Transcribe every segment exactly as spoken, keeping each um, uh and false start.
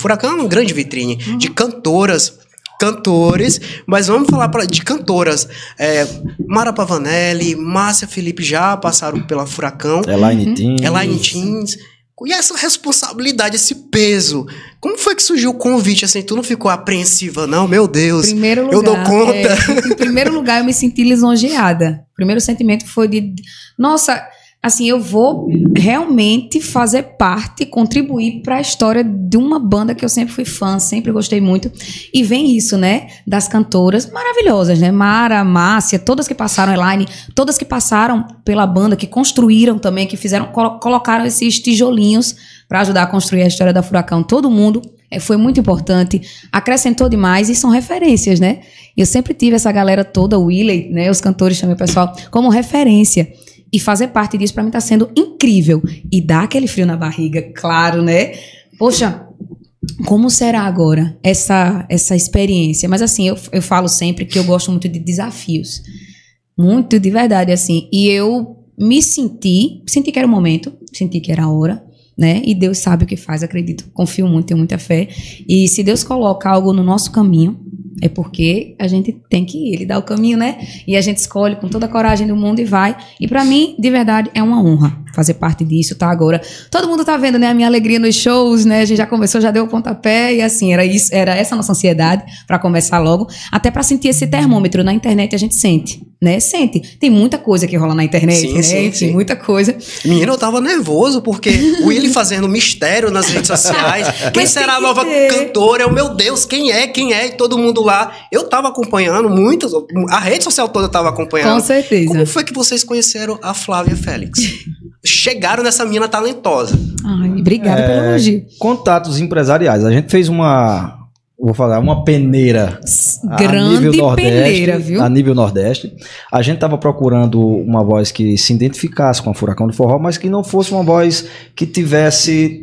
Furacão é uma grande vitrine uhum. de cantoras, cantores, mas vamos falar pra, de cantoras. É, Mara Pavanelli, Márcia Felipe já passaram pela Furacão. Elaine uhum. Teens. Elaine Teens. E essa responsabilidade, esse peso, como foi que surgiu o convite? Assim, tu não ficou apreensiva, não? Meu Deus, primeiro lugar, eu dou conta. É, em primeiro lugar, eu me senti lisonjeada. O primeiro sentimento foi de, nossa, assim, eu vou realmente fazer parte, contribuir para a história de uma banda que eu sempre fui fã, sempre gostei muito. E vem isso, né, das cantoras maravilhosas, né? Mara, Márcia, todas que passaram, Elaine, todas que passaram pela banda, que construíram também, que fizeram, colo- colocaram esses tijolinhos para ajudar a construir a história da Furacão. Todo mundo é, foi muito importante, acrescentou demais e são referências, né? Eu sempre tive essa galera toda, o Willey, né, os cantores também, o pessoal, como referência. E fazer parte disso, para mim, está sendo incrível. E dá aquele frio na barriga, claro, né? Poxa, como será agora essa, essa experiência? Mas, assim, eu, eu falo sempre que eu gosto muito de desafios. Muito, de verdade, assim. E eu me senti, senti que era o momento, senti que era a hora, né? E Deus sabe o que faz, acredito. Confio muito, tenho muita fé. E se Deus coloca algo no nosso caminho, é porque a gente tem que ir, ele dá o caminho, né? E a gente escolhe com toda a coragem do mundo e vai. E pra mim, de verdade, é uma honra fazer parte disso, tá? Agora, todo mundo tá vendo, né? A minha alegria nos shows, né? A gente já começou, já deu o pontapé e assim, era isso, era essa a nossa ansiedade pra começar logo. Até pra sentir esse termômetro na internet, a gente sente, né? Sente. Tem muita coisa que rola na internet, sim, né? Sim, Enfim, sim. muita coisa. Menino, eu tava nervoso, porque o Willy fazendo mistério nas redes sociais. Quem será a nova ter. cantora? Eu, meu Deus, quem é? Quem é? E todo mundo lá. Eu tava acompanhando muitas, a rede social toda tava acompanhando. Com certeza. Como foi que vocês conheceram a Flávia Félix? Chegaram nessa mina talentosa. Ai, obrigada é, pelo elogio. Contatos empresariais. A gente fez uma, vou falar, uma peneira grande a nível Nordeste, peneira, viu? A nível Nordeste. A gente estava procurando uma voz que se identificasse com a Furacão do Forró, mas que não fosse uma voz que tivesse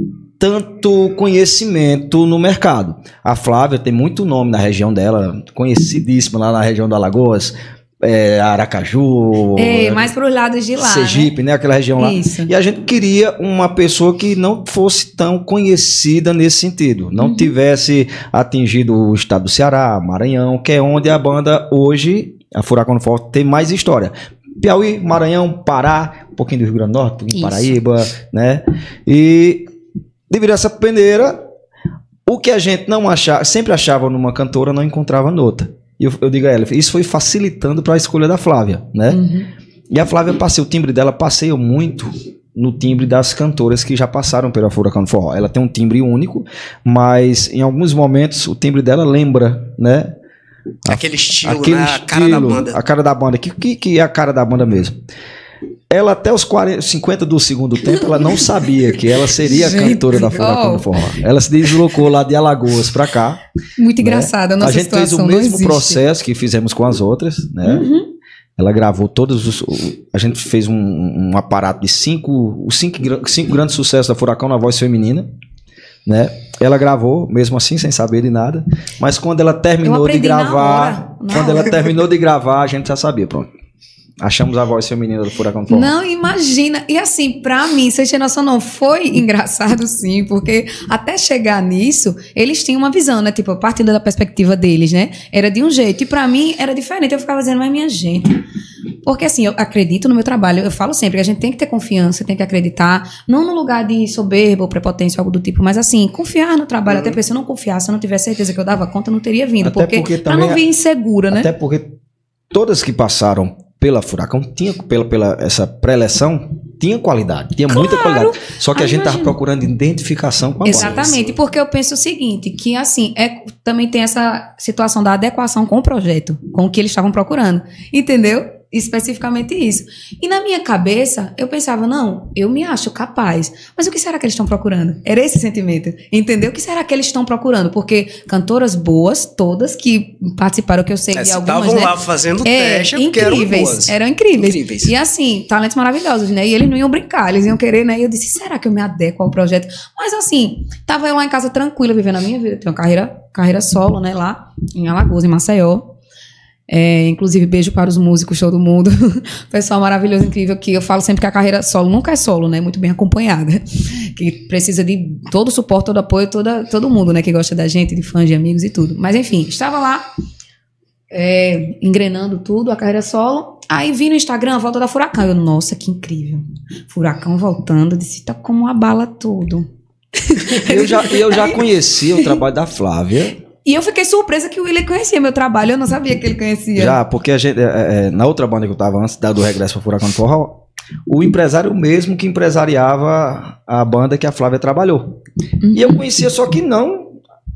tanto conhecimento no mercado. A Flávia tem muito nome na região dela, conhecidíssima lá na região da Alagoas, é, Aracaju, é, mais para os lados de lá, Sergipe, né? né? Aquela região lá. Isso. E a gente queria uma pessoa que não fosse tão conhecida nesse sentido, não uhum. tivesse atingido o estado do Ceará, Maranhão, que é onde a banda hoje, a Furacão do Forró, tem mais história. Piauí, Maranhão, Pará, um pouquinho do Rio Grande do Norte, um pouquinho de Paraíba, né? E devido a essa peneira, o que a gente não achava, sempre achava numa cantora, não encontrava noutra. E eu, eu digo a ela, isso foi facilitando para a escolha da Flávia, né? Uhum. E a Flávia, passei o timbre dela, passeia muito no timbre das cantoras que já passaram pela Furacão do Forró. Ela tem um timbre único, mas em alguns momentos o timbre dela lembra, né? Aquele estilo, aquele né? A estilo, cara da banda. A cara da banda, que, que, que é a cara da banda mesmo. Ela até os quarenta, cinquenta do segundo tempo, ela não sabia que ela seria a cantora da Furacão do Forró. Ela se deslocou lá de Alagoas pra cá. Muito engraçada, né? A nossa situação. A gente fez o mesmo processo que fizemos com as outras, né? Uhum. Ela gravou todos os... A gente fez um, um aparato de cinco, os cinco, cinco grandes sucessos da Furacão na voz feminina, né? Ela gravou, mesmo assim, sem saber de nada. Mas quando ela terminou de gravar... Na hora, na quando hora. ela terminou de gravar, a gente já sabia, pronto. Achamos a voz feminina do Furacão do Forró. Não, imagina. E assim, pra mim, vocês têm noção, não, foi engraçado sim, porque até chegar nisso, eles tinham uma visão, né? Tipo, partindo da perspectiva deles, né? Era de um jeito. E pra mim, era diferente. Eu ficava dizendo, mas minha gente... Porque assim, eu acredito no meu trabalho, eu falo sempre que a gente tem que ter confiança, tem que acreditar, não no lugar de soberba ou prepotência, algo do tipo, mas assim, confiar no trabalho, uhum. até porque se eu não confiasse, se eu não tivesse certeza que eu dava conta, eu não teria vindo. Até porque, porque pra não vir insegura, né? Até porque todas que passaram pela Furacão, tinha, pela, pela essa pré-eleção, tinha qualidade, tinha claro. muita qualidade. Só que Aí a gente estava procurando identificação com a voz. Exatamente, porque eu penso o seguinte, que assim, é, também tem essa situação da adequação com o projeto, com o que eles estavam procurando, entendeu? Especificamente isso. E na minha cabeça, eu pensava, não, eu me acho capaz. Mas o que será que eles estão procurando? Era esse sentimento. Entendeu? O que será que eles estão procurando? Porque cantoras boas, todas que participaram, que eu sei é, de algumas, estavam né? lá fazendo é, teste, porque eram incríveis. boas. Eram incríveis. incríveis. E assim, talentos maravilhosos, né? E eles não iam brincar, eles iam querer, né? E eu disse, será que eu me adequo ao projeto? Mas assim, tava eu lá em casa tranquila, vivendo a minha vida. Tenho uma carreira, carreira solo, né? Lá em Alagoas, em Maceió. É, inclusive, beijo para os músicos, todo mundo. Pessoal maravilhoso, incrível, que eu falo sempre que a carreira solo nunca é solo, né? Muito bem acompanhada. Que precisa de todo o suporte, todo o apoio, toda, todo mundo, né? Que gosta da gente, de fãs, de amigos e tudo. Mas, enfim, estava lá, é, engrenando tudo, a carreira solo. Aí vi no Instagram a volta da Furacão. Eu, nossa, que incrível. Furacão voltando, disse, tá como uma bala tudo. Eu já, eu já conhecia o trabalho da Flávia. E eu fiquei surpresa que o Willian conhecia meu trabalho, eu não sabia que ele conhecia. Já, porque a gente, é, é, na outra banda que eu tava antes do regresso para Furacão do Forró, o empresário mesmo que empresariava a banda que a Flávia trabalhou. Uhum. E eu conhecia, só que não...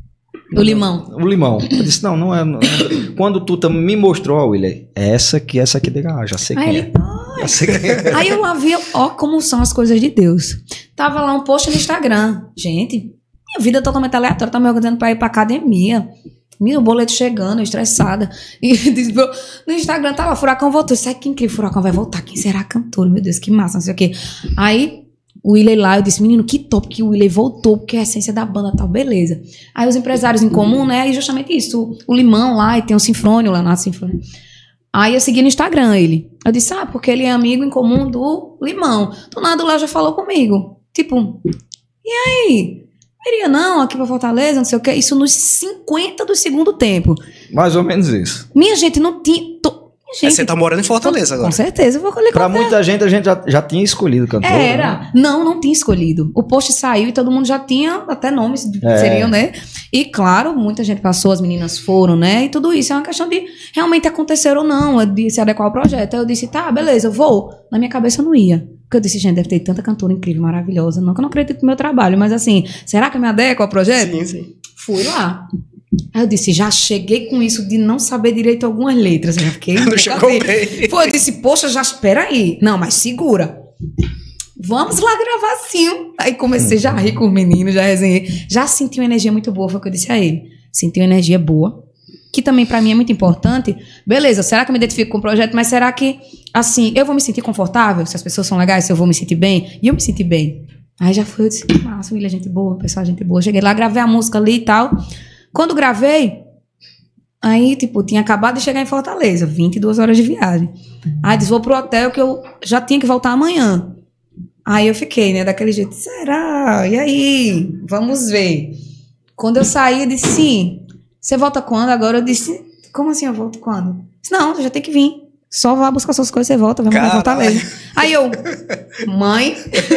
O Limão. O Limão. Eu disse, não, não é... Não, não. Quando tu me mostrou, ó, Willian, essa aqui, essa aqui, ah, já sei quem Aí é. Ele, já sei quem é. Aí eu lá vi, ó, como são as coisas de Deus. Tava lá um post no Instagram. Gente... Minha vida é totalmente aleatória, tá me organizando pra ir pra academia. Meu boleto chegando, estressada. E no Instagram tá lá, Furacão voltou. Sabe que incrível, Furacão vai voltar. Quem será a cantora? Meu Deus, que massa, não sei o quê. Aí, o Willian lá, eu disse, menino, que top que o Willian voltou, porque a essência da banda tal, beleza. Aí os empresários em comum, né, e justamente isso. O, o Limão lá, e tem o Sinfrônio, o Leonardo Sinfrônio. Aí eu segui no Instagram ele. Eu disse, ah, porque ele é amigo em comum do Limão. Do nada o Léo já falou comigo. Tipo, e aí? Iria não, aqui pra Fortaleza, não sei o que. Isso nos cinquenta do segundo tempo. Mais ou menos isso. Minha gente, não tinha... To... Gente, é, você tá morando em Fortaleza agora. Com certeza, eu vou colher. Pra muita gente, a gente já, já tinha escolhido o cantor. Era. Né? Não, não tinha escolhido. O post saiu e todo mundo já tinha até nomes, é. seriam, né? E claro, muita gente passou, as meninas foram, né? E tudo isso é uma questão de realmente acontecer ou não, de se adequar ao projeto. Aí eu disse, tá, beleza, eu vou. Na minha cabeça não ia. Porque eu disse, gente, deve ter tanta cantora incrível, maravilhosa. Não que eu não acredito no meu trabalho, mas assim, será que eu me adequo ao projeto? Sim, sim. Fui lá. Aí eu disse, já cheguei com isso de não saber direito algumas letras. Eu já fiquei... Não chegou bem. Foi, eu disse, poxa, já espera aí. Não, mas segura. Vamos lá gravar sim. Aí comecei já a rir com o menino, já resenhei. Já senti uma energia muito boa, foi o que eu disse a ele. Senti uma energia boa. Que também pra mim é muito importante. Beleza, será que eu me identifico com o projeto? Mas será que, assim, eu vou me sentir confortável? Se as pessoas são legais, se eu vou me sentir bem? E eu me senti bem. Aí já foi, eu disse, massa, Willian, gente boa, pessoal, gente boa. Cheguei lá, gravei a música ali e tal. Quando gravei, aí, tipo, tinha acabado de chegar em Fortaleza, vinte e duas horas de viagem. Aí disse, vou pro hotel que eu já tinha que voltar amanhã. Aí eu fiquei, né, daquele jeito, será? E aí? Vamos ver. Quando eu saí, eu disse, sim. Você volta quando? Agora eu disse, como assim eu volto quando? Disse, não, você já tem que vir. Só vá buscar suas coisas, você volta, vai pra Fortaleza. Aí eu, mãe,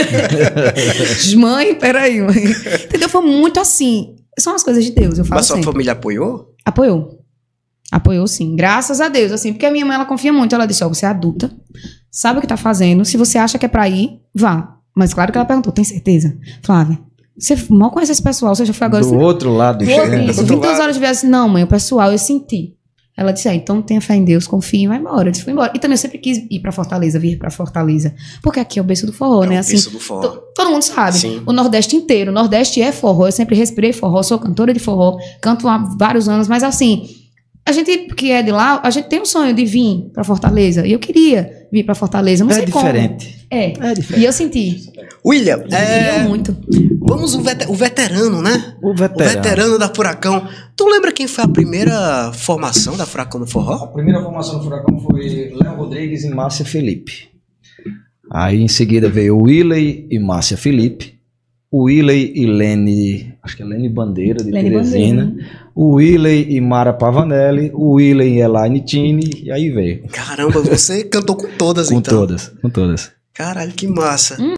mãe, peraí, mãe. Entendeu? Foi muito assim. São as coisas de Deus, eu falo Mas sua sempre. família apoiou? Apoiou. Apoiou, sim. Graças a Deus, assim. Porque a minha mãe, ela confia muito. Ela disse, ó, você é adulta, sabe o que tá fazendo. Se você acha que é pra ir, vá. Mas claro que ela perguntou, tem certeza? Flávia, você mal conhece esse pessoal, você já foi agora... Do assim, outro lado. Isso, vinte e duas horas de viagem. Não, mãe, o pessoal, eu senti. Ela disse, ah, então tenha fé em Deus, confie e vai embora. Eu disse, fui embora. E também eu sempre quis ir pra Fortaleza, vir pra Fortaleza. Porque aqui é o berço do forró, é né? o Assim, berço do forró. To, todo mundo sabe. Sim. O Nordeste inteiro. O Nordeste é forró. Eu sempre respirei forró, sou cantora de forró. Canto há vários anos, mas assim... A gente que é de lá, a gente tem um sonho de vir pra Fortaleza. E eu queria vir pra Fortaleza, não é sei diferente. como. É, é diferente. E eu senti. William, eu é... muito. Vamos o, vet... o veterano, né? O veterano. O veterano da Furacão. Tu lembra quem foi a primeira formação da Furacão no Forró? A primeira formação do Furacão foi Léo Rodrigues e Márcia Felipe. Aí em seguida veio o Willey e Márcia Felipe. O Willey e Lene, acho que é Lene Bandeira, de Lene Teresina. Bandeira. O Willey e Mara Pavanelli. O Willey e Elaine Tini. E aí veio. Caramba, você cantou com todas, com então. Com todas, com todas. Caralho, que massa. Hum.